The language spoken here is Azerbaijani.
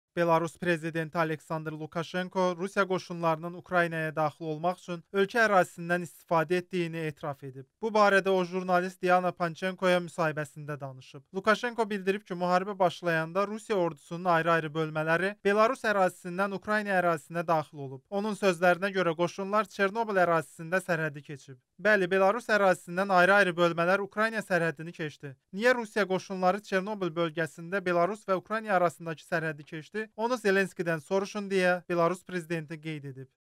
Belarus prezidenti Aleksandr Lukashenko Rusiya qoşunlarının Ukraynaya daxil olmaq üçün ölkə ərazisindən istifadə etdiyini etiraf edib. Bu barədə o jurnalist Diana Panchenkoya müsahibəsində danışıb. Lukashenko bildirib ki, müharibə başlayanda Rusiya ordusunun ayrı-ayrı bölmələri Belarus ərazisindən Ukrayna ərazisinə daxil olub. Onun sözlərinə görə qoşunlar Çernobıl ərazisində sərhədi keçib. Bəli, Belarus ərazisindən ayrı-ayrı bölmələr Ukrayna sərhədini keçdi. Niyə Rusiya qoşunları Çernobıl bölgəsində Belarus və Ukrayna arasındakı sərhədi keçdi? Onu Zelenskidən soruşun deyə Belarus prezidenti qeyd edib.